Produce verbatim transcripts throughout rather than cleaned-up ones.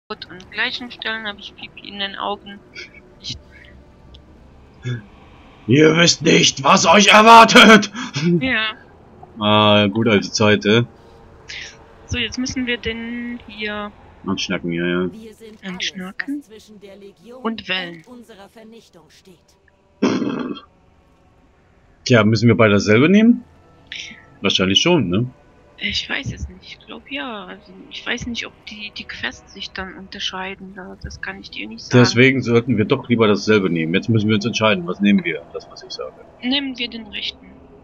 An gleichen Stellen habe ich Pipi in den Augen. Ich Ihr wisst nicht, was euch erwartet! ja. Ah, gut alte Zeit, äh? So, jetzt müssen wir den hier Anschnacken, ja, ja. Wir sind anschnacken alles, was zwischen der Legion und Wellen. und unserer Vernichtung steht. Tja, müssen wir beide dasselbe nehmen? Wahrscheinlich schon, ne? Ich weiß es nicht. Ich glaube ja. Also ich weiß nicht, ob die, die Quests sich dann unterscheiden. Da- Das kann ich dir nicht sagen. Deswegen sollten wir doch lieber dasselbe nehmen. Jetzt müssen wir uns entscheiden, was nehmen wir? Das, was ich sage. Nehmen wir den rechten.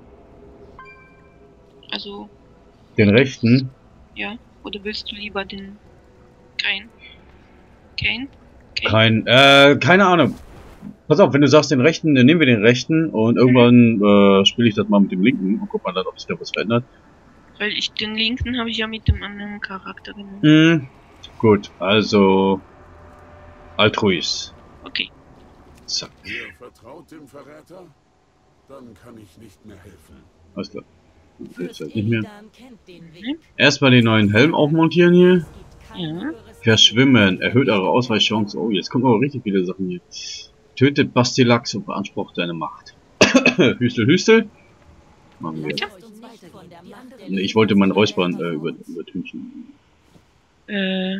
Also, Den rechten? ja. Oder willst du lieber den Kane? Kane? Kane? Kein, äh, keine Ahnung. Pass auf, wenn du sagst den rechten, dann nehmen wir den rechten und irgendwann äh, spiele ich das mal mit dem linken und guck mal dann, ob sich da was verändert. Weil ich den linken habe ich ja mit dem anderen Charakter genommen. Hm, gut, also Altruis. Okay. Zack, Ihr vertraut dem Verräter? Dann kann ich nicht mehr helfen. alles klar. Jetzt Fürst halt nicht mehr. Illidan kennt den Weg. Erstmal den neuen Helm aufmontieren hier. Es gibt kein Ja. höheres Verschwimmen, erhöht eure Ausweichchance. Oh, jetzt kommen aber richtig viele Sachen hier. Tötet Bastilax und beansprucht seine Macht. Hüstel, Hüstel. Machen wir. Lasst uns nicht von der Macht der Nee, ich wollte mein Räuspern äh, über, übertünchen. Äh.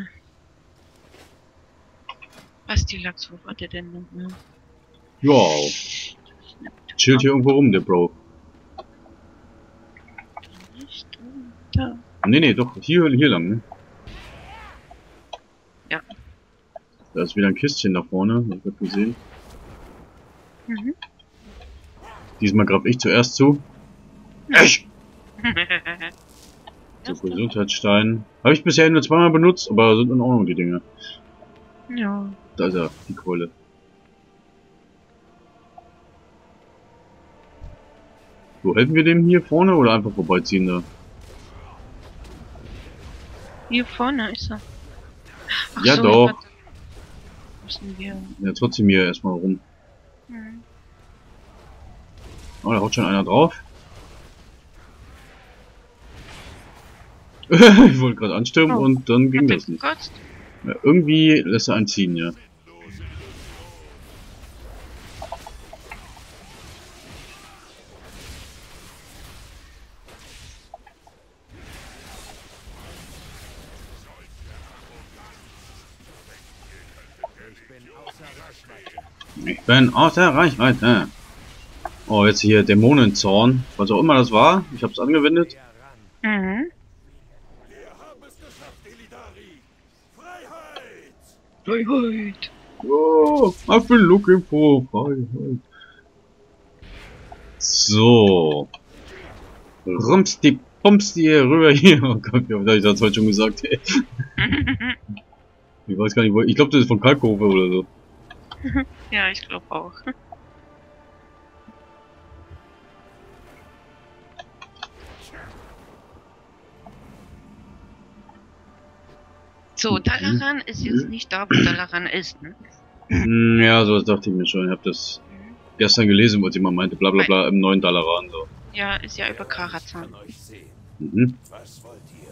Was die Lachs, wo war der denn noch? Wow, chillt hier irgendwo rum, der Bro. Da. Nee, nee, doch, hier, hier lang, ne? Ja. Da ist wieder ein Kistchen da vorne, hab ich grad gesehen. Mhm. Diesmal greif ich zuerst zu. Ich! So, Gesundheitsstein. Habe ich bisher nur zweimal benutzt, aber sind in Ordnung die Dinge. Ja. Da ist er, die Keule. So, helfen wir dem hier vorne oder einfach vorbeiziehen da? Hier vorne ist er. Ach Ja, so, doch. warte. Müssen wir. Ja, trotzdem hier erstmal rum. Hm. Oh, da haut schon einer drauf. Ich wollte gerade anstürmen Oh. und dann ging Hat er das nicht. gekotzt? Ja, irgendwie lässt er einen ziehen, ja. Ich bin außer Reichweite. Oh, jetzt hier Dämonenzorn. Was auch immer das war. Ich hab's angewendet. Mhm. Wir haben es geschafft, Elidari! Freiheit! Freiheit. Oh, I've been looking for Freiheit. So. Rums die Pumps die rüber hier. Oh Gott, wie hab ich das heute schon gesagt? Ey. Ich weiß gar nicht, wo. Ich glaube, das ist von Kalkofe oder so. Ja, ich glaube auch. So, Dalaran ist jetzt nicht da, wo Dalaran ist, ne? Hm, ja, so das dachte ich mir schon. Ich habe das gestern gelesen, wo jemand meinte, bla bla bla, im neuen Dalaran so. Ja, ist ja über Karazhan. Kann euch sehen. Mhm. Was wollt ihr?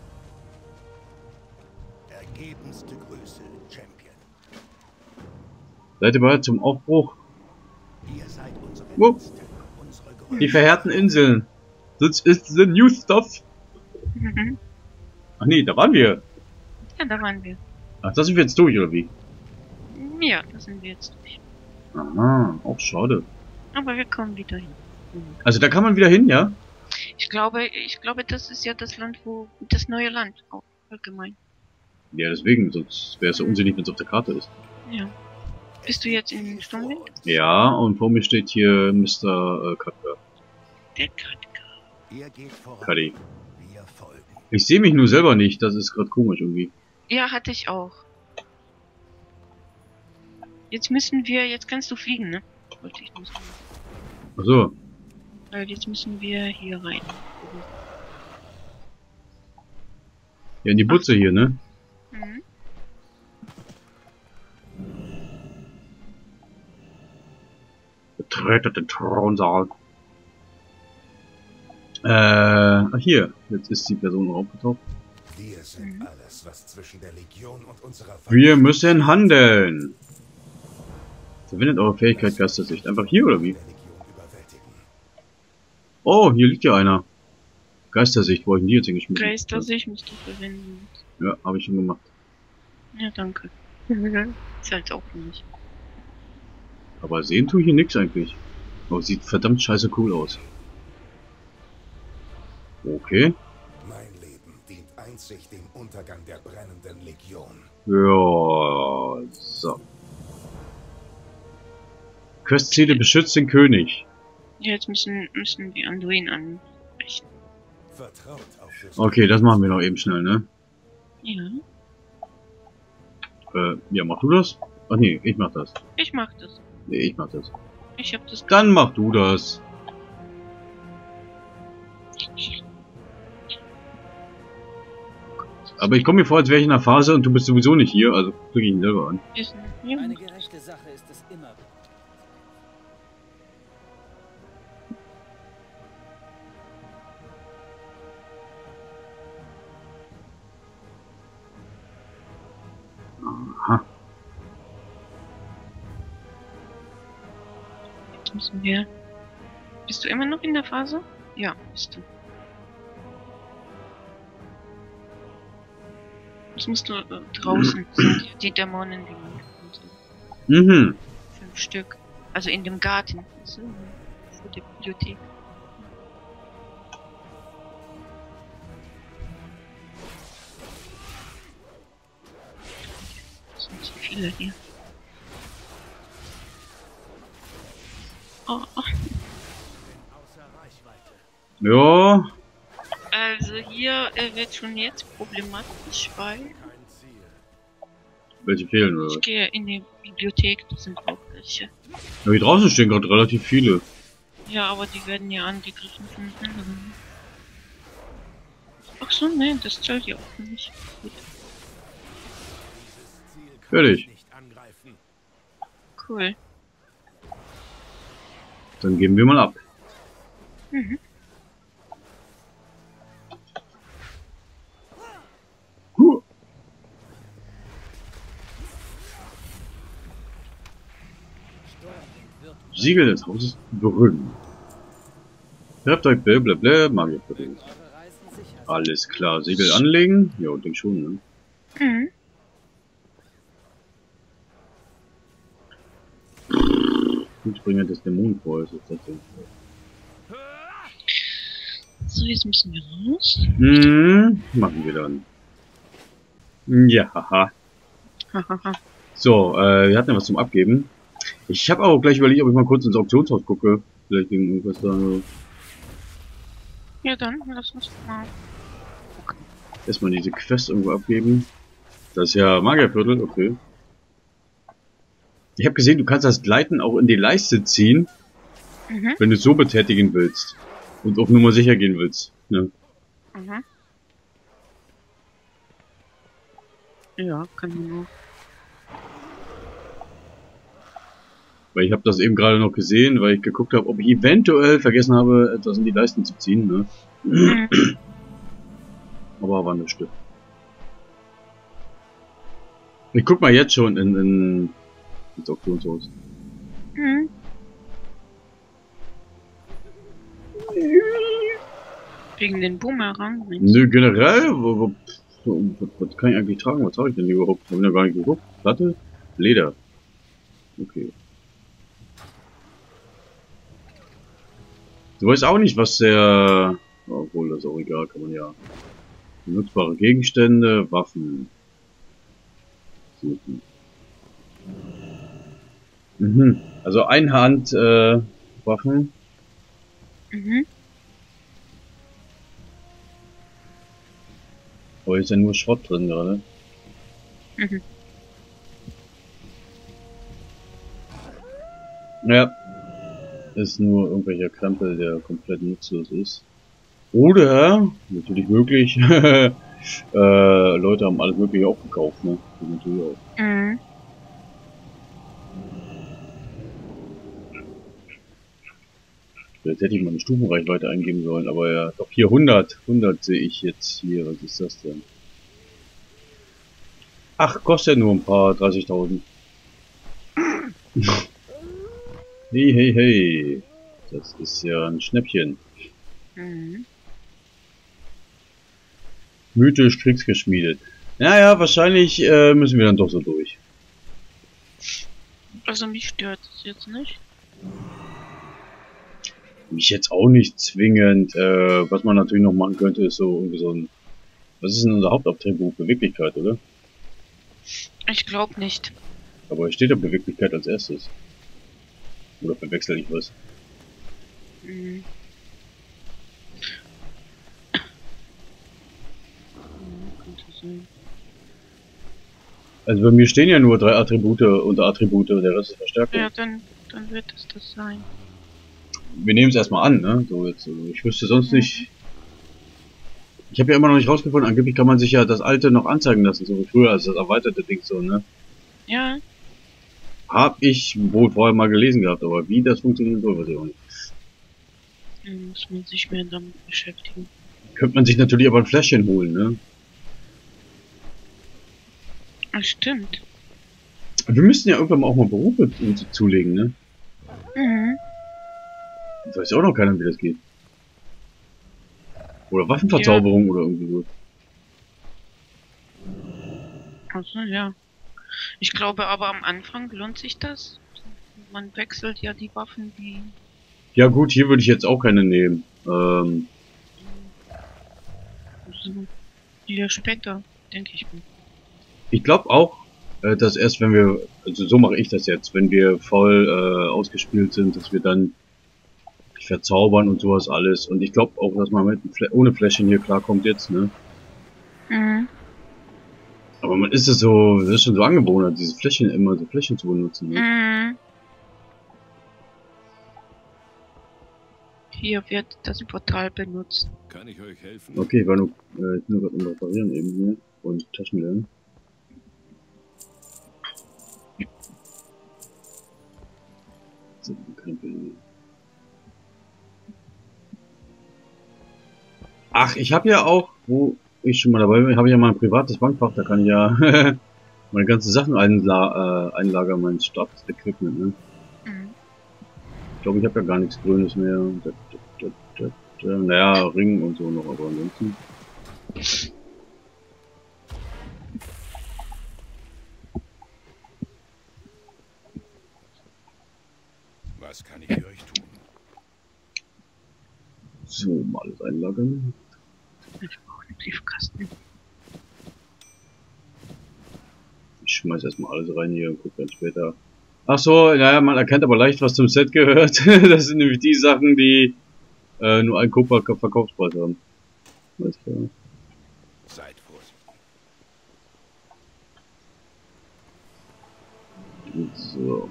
Ergebenste Grüße, Champion. Seid ihr bereit zum Aufbruch? Ihr seid unsere Wupp. Letzten, unsere Die Größten. verheerten Inseln. Das ist the new stuff. Mhm. Ach nee, da waren wir. Ja, da waren wir. Ach, das sind wir jetzt durch, oder wie? Ja, da sind wir jetzt durch. Aha, auch schade. Aber wir kommen wieder hin. Also da kann man wieder hin, ja? Ich glaube, ich glaube, das ist ja das Land, wo das neue Land auch allgemein. Ja, deswegen, sonst wäre es ja unsinnig, wenn es auf der Karte ist. Ja. Bist du jetzt in Sturmwind? Ja, und vor mir steht hier Mister Äh, Katka. Der Katka. Ihr geht voran. Kadi. Wir folgen. Ich sehe mich nur selber nicht, das ist gerade komisch irgendwie. Ja, hatte ich auch. Jetzt müssen wir, jetzt kannst du fliegen, ne? Wollte ich nur sagen. Achso, Weil jetzt müssen wir hier rein. ja, in die Butze hier, ne? Mhm. Betretet den Thronsaal. Äh, ach hier, jetzt ist die Person aufgetaucht. Wir Wir sind alles, was zwischen der Legion und unserer Wir müssen handeln. Verwendet eure Fähigkeit Geistersicht. Einfach hier oder wie? der Legion überwältigen. Oh, hier liegt ja einer. Geistersicht, wo ich die jetzt hingeschmissen? Geistersicht musst du verwenden. Ja, habe ich schon gemacht. Ja, danke. Ist halt auch nicht. Aber sehen tue ich hier nichts eigentlich. Aber sieht verdammt scheiße cool aus. Okay. Mein Leben dient einzig dem Untergang der brennenden Legion. Ja, so. Questziele beschützt den König. Ja, jetzt müssen, müssen wir Anduin ansprechen. Vertraut auf Fürst. Okay, das machen wir noch eben schnell, ne? Ja, Äh, ja, mach du das? Ach nee, ich mach das. ich mach das. Nee, ich mach das. Ich hab das. Dann mach du das. Aber ich komme mir vor, als wäre ich in einer Phase und du bist sowieso nicht hier, also klicke ich ihn selber an. Ist, ja. Eine gerechte Sache ist es immer. Aha. Jetzt müssen wir. Bist du immer noch in der Phase? Ja, bist du. Jetzt musst du äh, draußen sind die Dämonen, die man und so. Mhm. Fünf Stück. Also in dem Garten. So, vor der Bibliothek. Das sind so viele hier. Oh, oh. Außer Reichweite. Ja. Also hier äh, wird schon jetzt problematisch, weil Kein Ziel. Welche fehlen oder ich was? gehe in die Bibliothek, da sind auch welche. Ja, hier draußen stehen gerade relativ viele. Ja, aber die werden ja angegriffen von anderen. Ach so, ne, das zählt ja auch nicht. Gut, Dieses Ziel kann Fertig. ich nicht angreifen. cool. Dann geben wir mal ab. Mhm. Huh. Siegel des Hauses berühren. Habt euch blablabla, Magierviertel. Eure Reisen sicher. Alles klar, Siegel anlegen? Ja, denk schon, ne? Mhm. Blutsbringer des Dämonenfeuers ist das denn? So, jetzt müssen wir raus. Hm, machen wir dann. Ja, haha. Hahaha. So, äh, wir hatten ja was zum Abgeben. Ich habe auch gleich überlegt, ob ich mal kurz ins Auktionshaus gucke. Vielleicht wegen irgendwas da. Ja, dann lass uns mal. Erstmal diese Quest irgendwo abgeben. Das ist ja Magierviertel, okay. Ich habe gesehen, du kannst das Gleiten auch in die Leiste ziehen, Mhm. wenn du es so betätigen willst. Und auf Nummer sicher gehen willst. Ne? Mhm. Ja, kann man nur. Weil ich habe das eben gerade noch gesehen, weil ich geguckt habe, ob ich eventuell vergessen habe, etwas in die Leisten zu ziehen. Ne? Mhm. Aber war nicht. Ich guck mal jetzt schon in, in ins Auktionshaus. Mhm. Wegen den Boomerang. meinst du? Nö, generell, wo, wo, wo, was, was kann ich eigentlich tragen? Was habe ich denn hier überhaupt? Hab ich noch gar nicht geguckt. Platte? Leder. Okay. Du weißt auch nicht, was der... Obwohl, das ist auch egal, kann man ja... Benutzbare Gegenstände, Waffen... Suchen. Mhm. Also Einhand, äh, Waffen. Mhm. Aber ist ja nur Schrott drin gerade. Mhm. Ja. Ist nur irgendwelcher Krempel, der komplett nutzlos ist. Oder, natürlich möglich, äh, Leute haben alles mögliche auch gekauft, ne? Das ist natürlich auch. Mhm. Jetzt hätte ich mal eine Stufenreichweite eingeben sollen, aber ja, doch hier hundert. hundert sehe ich jetzt hier. Was ist das denn? Ach, kostet nur ein paar dreißigtausend. Hey, hey, hey. Das ist ja ein Schnäppchen. Mhm. Mythisch kriegsgeschmiedet. Naja, wahrscheinlich äh, müssen wir dann doch so durch. Also mich stört es jetzt nicht. Mich jetzt auch nicht zwingend. Äh, was man natürlich noch machen könnte, ist so irgendwie so ein... Was ist denn unser Hauptattribut? Beweglichkeit, oder? Ich glaube nicht. Aber es steht ja Beweglichkeit als erstes. Oder verwechsel ich was? Mhm. Könnte sein. Also bei mir stehen ja nur drei Attribute unter Attribute, der Rest ist Verstärkung. Ja, dann, dann wird es das sein. Wir nehmen es erstmal an, ne? So jetzt, also ich wüsste sonst Mhm. nicht. Ich habe ja immer noch nicht rausgefunden, angeblich kann man sich ja das alte noch anzeigen lassen, so wie früher, als das erweiterte Ding so, ne? Ja, Hab ich wohl vorher mal gelesen gehabt, aber wie das funktionieren soll, weiß ich auch nicht. dann muss man sich mehr damit beschäftigen. Könnte man sich natürlich aber ein Fläschchen holen, ne? Ah, stimmt. Wir müssten ja irgendwann mal auch mal Berufe uns zulegen, ne? Mhm. Ich weiß ja auch noch keiner, wie das geht. Oder Waffenverzauberung oder irgendwie so. Also ja. Ich glaube aber am Anfang lohnt sich das. Man wechselt ja die Waffen, die... Ja gut, hier würde ich jetzt auch keine nehmen. Ähm, So, die ja später, denke ich mal. ich glaube auch, äh, dass erst wenn wir, also so mache ich das jetzt, wenn wir voll äh, ausgespielt sind, dass wir dann verzaubern und sowas alles. Und ich glaube auch, dass man mit Flä ohne Fläschchen hier klarkommt jetzt, ne? Mhm. Aber man ist es so, das ist schon so angewohnt, diese Fläschchen immer so Fläschchen zu benutzen, ne? Mhm. Hier wird das Portal benutzt. Kann ich euch helfen? Okay, ich war nur, äh, ich bin nur gerade am Reparieren eben hier und Taschen lernen. So, kein Bild. Ach, ich habe ja auch, wo ich schon mal dabei bin, habe ich ja mal ein privates Bankfach, da kann ich ja meine ganzen Sachen einla äh, einlagern, mein Startequipment, ne? Mhm. Ich glaube, ich habe ja gar nichts Grünes mehr. Da, da, da, da, da. Naja, Ring und so noch, aber ansonsten. Was kann ich für euch tun? So, mal alles einlagern. Ich brauche einen Briefkasten. Ich schmeiß erstmal alles rein hier und guck dann später. Ach so, naja, man erkennt aber leicht, was zum Set gehört. Das sind nämlich die Sachen, die äh, nur einen Kupfer Verkaufspreis haben. Alles klar. Seid vorsichtig. So.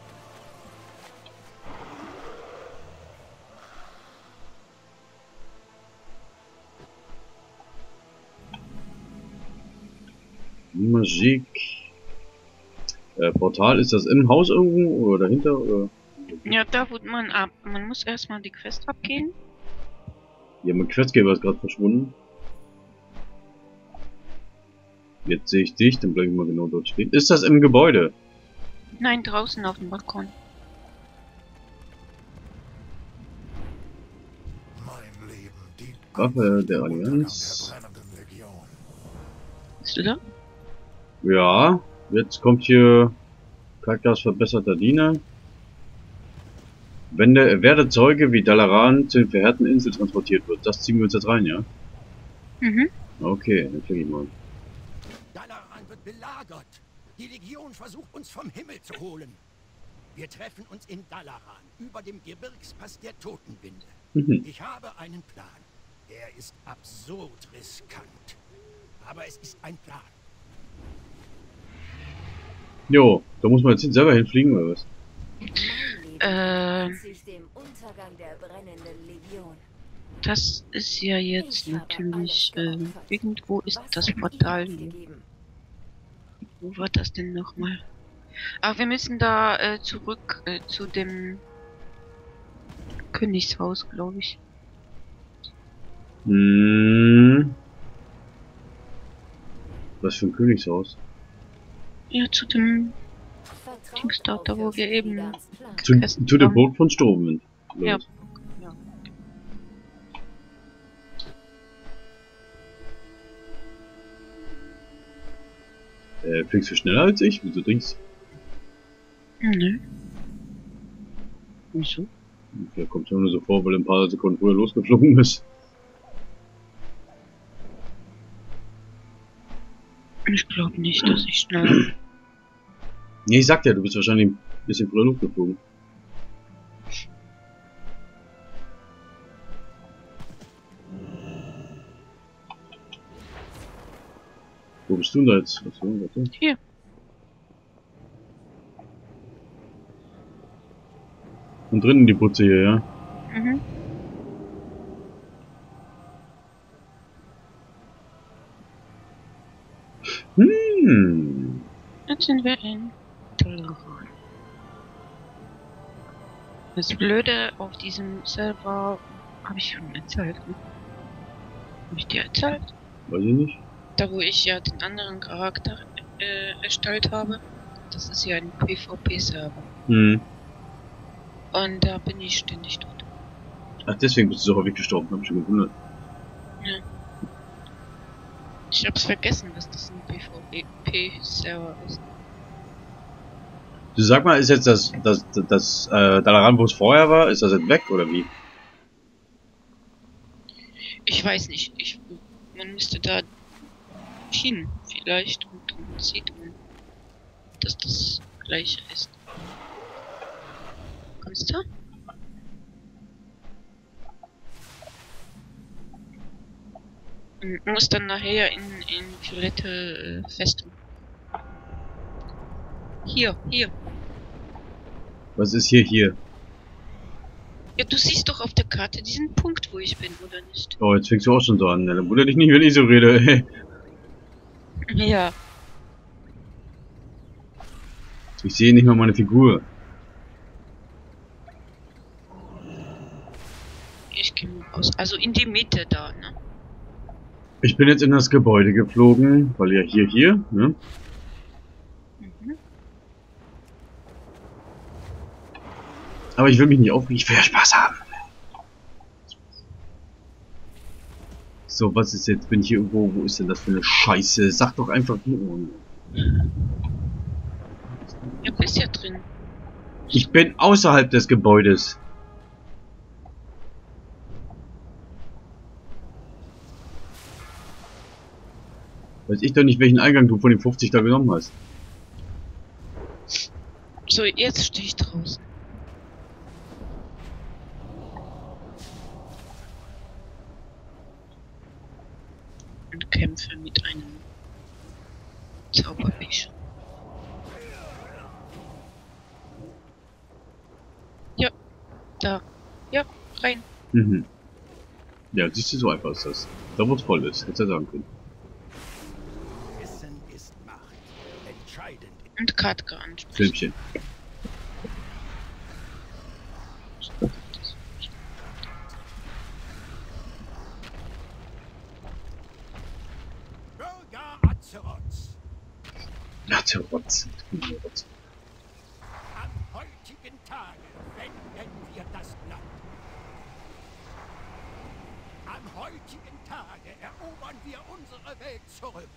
Musik. Äh, Portal, ist das im Haus irgendwo oder dahinter? Oder? Ja, da wird man ab. Man muss erstmal die Quest abgehen. Ja, mein Questgeber ist gerade verschwunden. Jetzt sehe ich dich, dann bleibe ich mal genau dort stehen. Ist das im Gebäude? Nein, draußen auf dem Balkon. Mein Leben dient Waffe der Allianz. der brennenden Legion. Bist du da? Ja, jetzt kommt hier Kalkas verbesserter Diener. Wenn der, werde Zeuge, wie Dalaran zu den verheerten Inseln transportiert wird. Das ziehen wir uns jetzt rein, ja? Mhm. Okay, dann krieg ich mal. Dalaran wird belagert. Die Legion versucht uns vom Himmel zu holen. Wir treffen uns in Dalaran, über dem Gebirgspass der Totenwinde. Mhm. Ich habe einen Plan. Er ist absurd riskant. Aber es ist ein Plan. Jo, da muss man jetzt selber hinfliegen, oder was? Äh, sich dem Untergang der brennenden Legion. das ist ja jetzt natürlich, äh, irgendwo ist das Portal. Wo war das denn nochmal? Ach, wir müssen da äh, zurück äh, zu dem Königshaus, glaube ich. Hm. Was für ein Königshaus? Ja, zu dem Vertraut Dings dort, da wo auf wir eben Wilfriedas Plan. Zu, gegessen zu dem haben. Boot von Stormen. Ja. Los. Ja. Äh, fliegst du schneller als ich? Wieso denkst Nö. Wieso? du? Vielleicht kommt es mir nur so vor, weil er ein paar Sekunden früher losgeflogen ist. Ich glaube nicht, dass ich schnell. Nee, ich sag ja, du bist wahrscheinlich ein bisschen früher losgeflogen. Wo bist du denn da jetzt? Achso, warte. Hier. Und drinnen die Putze hier, ja? Mhm. Hm. Jetzt sind wir in Dalaran. Das Blöde auf diesem Server habe ich schon erzählt. Ne? Habe ich dir erzählt? Weiß ich nicht. Da wo ich ja den anderen Charakter äh, erstellt habe. Das ist ja ein PvP-Server. Hm. Und da bin ich ständig tot. Ach, deswegen bist du so häufig gestorben, hab ich schon gewundert. Ich hab's vergessen, dass das ein PvP-Server ist. Du sag mal, ist jetzt das, das, das, das äh, Dalaran, wo es vorher war, ist das jetzt weg oder wie? Ich weiß nicht. Ich, man müsste da hin, vielleicht. Und dann sieht man, dass das gleiche ist. Kommst du? Und muss dann nachher in, in Violette äh, Festung. Hier, hier. Was ist hier, hier? Ja, du siehst doch auf der Karte diesen Punkt, wo ich bin, oder nicht? Oh, jetzt fängst du auch schon so an. Ja, dann wundert dich nicht, wenn ich so rede. Hey. Ja. Ich sehe nicht mal meine Figur. Ich gehe mal raus. Also in die Mitte da, ne? Ich bin jetzt in das Gebäude geflogen, weil ja hier, hier, ne? Mhm. Aber ich will mich nicht aufregen, ich will ja Spaß haben. So, was ist jetzt? Bin ich hier irgendwo? Wo ist denn das für eine Scheiße? Sag doch einfach nur. Ja, bist ja drin. Ich bin außerhalb des Gebäudes. Weiß ich doch nicht, welchen Eingang du von den fünfzig da genommen hast. So, jetzt stehe ich draußen. Und kämpfe mit einem Zauberfisch. Ja, da. Ja, rein. Mhm. Ja, siehst du, so einfach ist das. Da wo es voll ist, hättest du ja sagen können. Wissen ist Macht. Entscheidend. Und Katka ansprechen. Filmchen. Bürger Azeroths. Ja, der Rotz. Am heutigen Tage wenden wir das Land. Am heutigen Tage erobern wir unsere Welt zurück.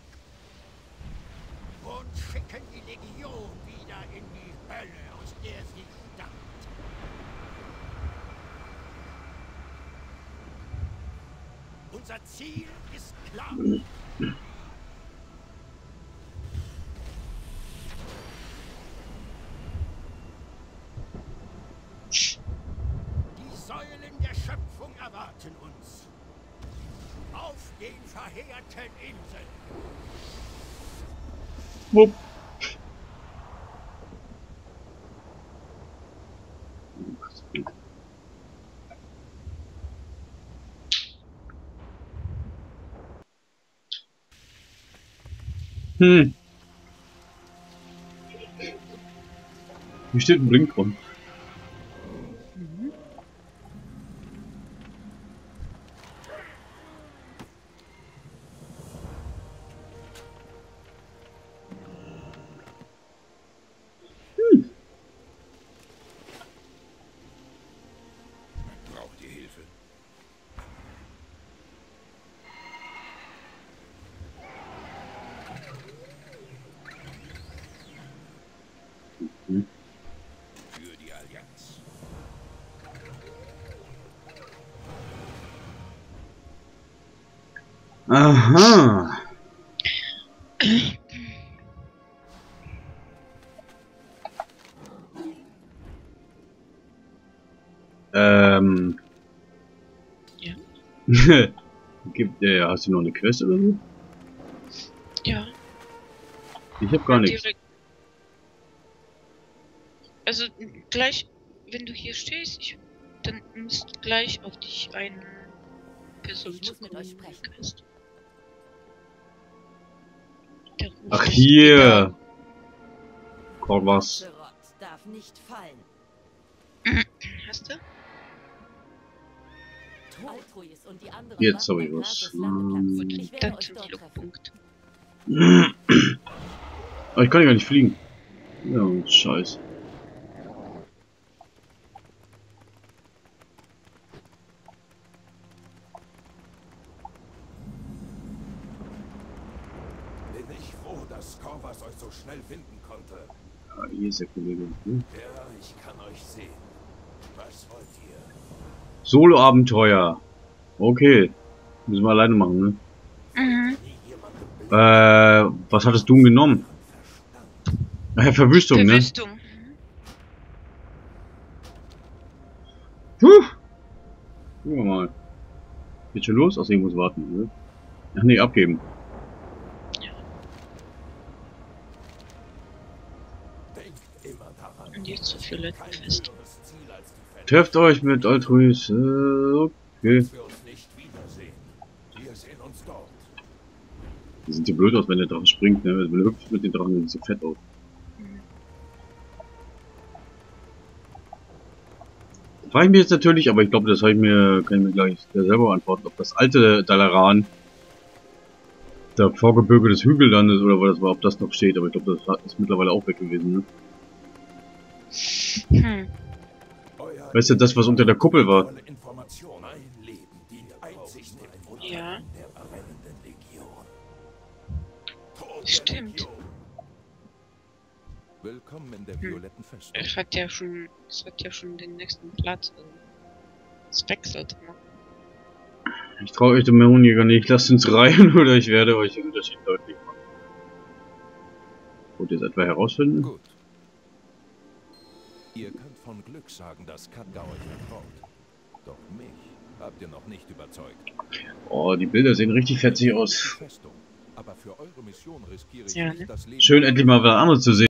Und schicken die Legion wieder in die Hölle, aus der sie stammt. Unser Ziel ist klar. Die Säulen der Schöpfung erwarten uns. Auf den verheerten Inseln. Wupp. Hm. Hier steht ein Blinkron. Mhm. Hm? Für die Allianz. Aha. ähm. Ja. Gibt, äh, hast du noch eine Quest oder so? Ja. Ich hab gar nichts. Direkt. Also gleich, wenn du hier stehst, ich, dann müsste gleich auf dich eine Person Ich muss mit euch sprechen. Quest. Der ruft Ach dich hier. wieder. Gott, was? Schrott darf nicht fallen. Hast du? Altruis und die anderen Jetzt hab warten ich am was. Gratis Landeplatz. Gut, Ich werde dann euch zum dort treffen. Flugpunkt. Aber ich kann ja gar nicht fliegen. Ja, scheiße. Bin ich froh, dass Korvas euch so schnell finden konnte. Ja, hier ist der Kollege. Hm? Ja, ich kann euch sehen. Was wollt ihr? Solo-Abenteuer. Okay. Müssen wir alleine machen, ne? Mhm. Nie jemandem Äh, was hattest du genommen? Äh, Verwüstung, ne? Verwüstung. Puh. Gucken wir mal. Geht schon los? Achso, ich muss warten, ne? Ach nee, abgeben. Denkt immer daran. Und jetzt so viele Kein fest. höheres Ziel als die Fälle. Trefft euch mit Altruis. Äh, okay. Dass wir uns nicht wiedersehen. Wir sehen uns dort. Die sind so blöd aus, wenn der Drache springt, ne? Wenn er hüpft mit den Drachen, sieht so fett aus. Frage ich mich jetzt natürlich, aber ich glaube, das habe ich mir, kann ich mir gleich selber beantworten, ob das alte Dalaran, der Vorgebirge des Hügellandes oder was das war, ob das noch steht, aber ich glaube, das ist mittlerweile auch weg gewesen, ne? Hm. Euer Weißt du, das, was unter der Kuppel war? volle Information. Ein Leben dient einzig dem Untergang Ja. der brennenden Legion. Tod der Stimmt. Legion. Willkommen in der violetten Festung. Es hat ja schon, es hat ja schon den nächsten Platz. Also es wechselt immer. Ich traue euch dem Meronjäger nicht, lasst uns rein oder ich werde euch den Unterschied deutlich machen. Wollt ihr es etwa herausfinden? Gut. Ihr könnt von Glück sagen, dass Khadgar euch vertraut. Doch mich habt ihr noch nicht überzeugt. Oh, die Bilder sehen richtig fetzig aus. Festung. Aber für eure Mission riskiere ich Ja, nicht ne? das Leben. Schön, endlich mal was anderes zu sehen.